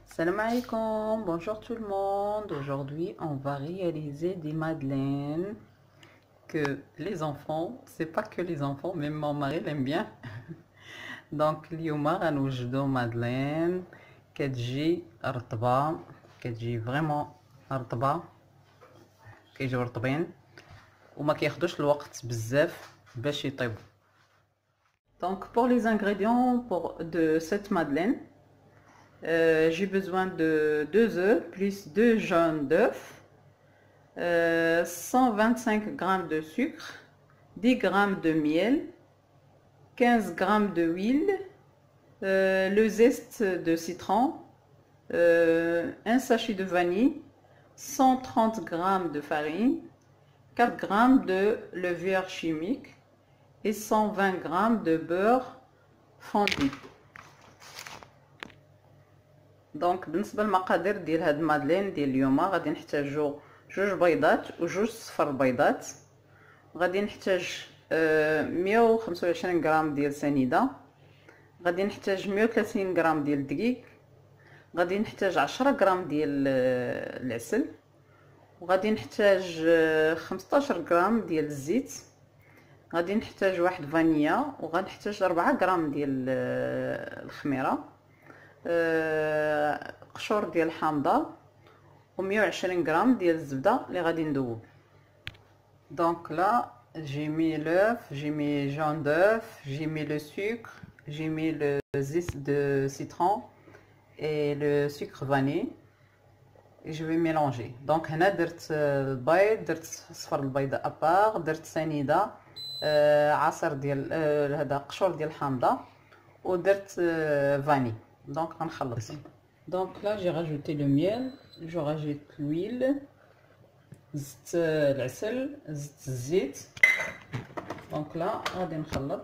Salam alaikum, bonjour tout le monde. Aujourd'hui, on va réaliser des madeleines que les enfants, c'est pas que les enfants, même mon mari l'aime bien. Donc, اليوم غنوجدو مادلين كتجي رطبة، كتجي فريمون رطبة، كيجيو رطبين وما كياخدوش الوقت بزاف باش يطيبوا. Donc, pour les ingrédients de cette madeleine, j'ai besoin de 2 œufs plus 2 jaunes d'œufs, 125 g de sucre, 10 g de miel, 15 g d'huile, le zeste de citron, un sachet de vanille, 130 g de farine, 4 g de levure chimique et 120 g de beurre fondu. دونك بالنسبه للمقادير ديال هاد المادلين ديال اليوم غادي نحتاجو 2 بيضات و 2 صفر بيضات، غادي نحتاج 125 غرام ديال سنيده، غادي نحتاج 130 غرام ديال الدقيق، غادي نحتاج 10 غرام ديال العسل، وغادي نحتاج 15 غرام ديال الزيت، غادي نحتاج واحد فانيلا، وغنحتاج 4 غرام ديال الخميره، قشور ديال الحامضه و 120 غرام ديال الزبده اللي غادي ندوب. Donc là, j'ai mis l'œuf, j'ai mis jaune d'œuf, j'ai mis le sucre, j'ai mis le zeste de citron et le sucre vanille et je vais mélanger. Donc هنا درت البيض، درت صفر البيضه ابار، درت سنيده، عصير ديال هذا قشور ديال الحامضه ودرت فاني. Donc غنخلط. Donc là j'ai rajouté le miel, je rajoute l'huile, زدت العسل، زدت الزيت. دونك لا غادي نخلط.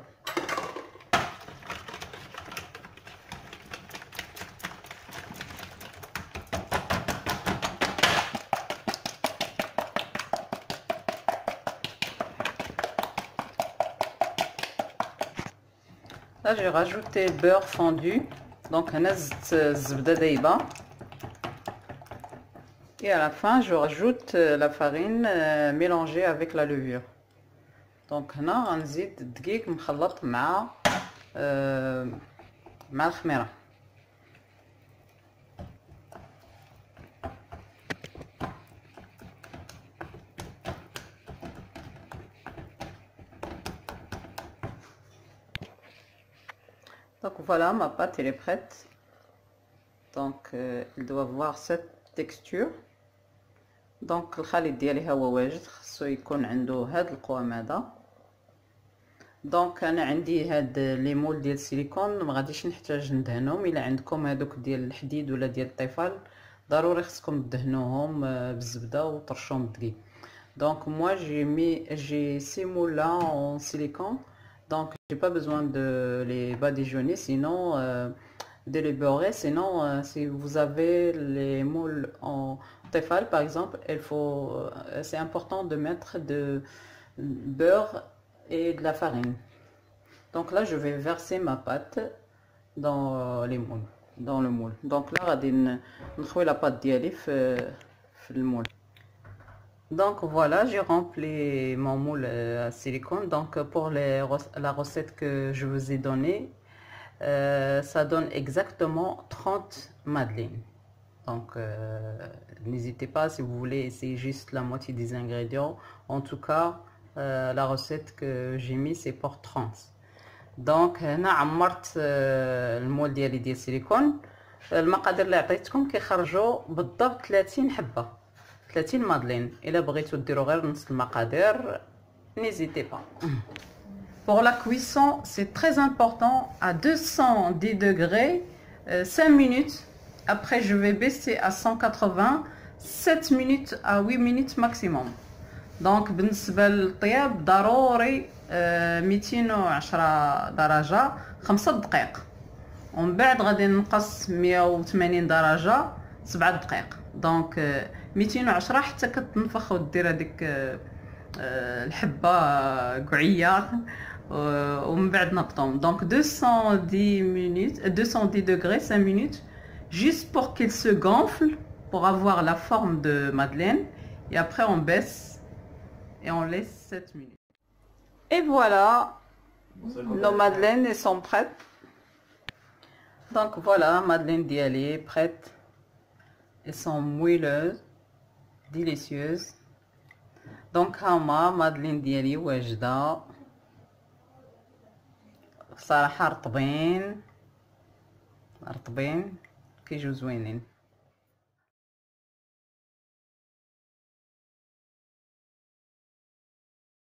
Là j'ai rajouté le beurre fondu. Donc هنا زدت الزبده دايبه. Et à la fin, je rajoute la farine mélangée avec la levure. Donc هنا غنزيد الدقيق مخلط مع الخميره. Donc voilà, ma pâte elle est prête. Donc elle doit avoir cette texture. دونك الخليط ديالي ها هو واجد، خصو يكون عنده هاد القوام هذا. دونك انا عندي هاد لي مول ديال السيليكون، ما غاديش نحتاج ندهنهم. الا عندكم هادوك ديال الحديد ولا ديال الطفال ضروري خصكم تدهنوهم بالزبده وترشوهم بالدقيق. دونك moi j'ai 6 moules là en silicone, donc j'ai pas besoin de les badigeonner, sinon de les beurrer. Sinon si vous avez les moules en Tefal par exemple, c'est important de mettre de beurre et de la farine. Donc là je vais verser ma pâte dans le moule. Donc là غادي نخوي la pâte ديالي في le moule. Donc voilà, j'ai rempli mon moule à silicone. Donc pour la recette que je vous ai donnée, ça donne exactement 30 madeleines. Donc n'hésitez pas, si vous voulez essayer juste la moitié des ingrédients. En tout cas la recette que j'ai mis c'est pour 30. Donc هنا عمرت المول ديالي ديال السيليكون. المقادير اللي عطيتكم كيخرجوا بالضبط 30 حبه، 30 مادلين. الا بغيتو ديروا غير نص المقادير n'hésitez pas. Pour la cuisson, c'est très important à 210 degrés 5 minutes. Après je vais baisser à 180, 7 minutes à 8 minutes maximum. Donc بالنسبه للطياب ضروري 210 درجه 5 دقائق، ومن بعد غادي نقص 180 درجه 7 دقائق. دونك 210 حتى كتنفخ ودير هذيك الحبه قعيه، ومن بعد نقطهم. دونك 210 degrés 5 minutes juste pour qu'elle se gonfle, pour avoir la forme de madeleine. Et après on baisse et on laisse 7 minutes. Et voilà, nos madeleines elles sont prêtes. Donc voilà, madeleine d'Yali est prête. Elles sont moelleuses, délicieuses. Donc هما مادلين ديالي واجده بصراحه رطبين كيجيو زوينين.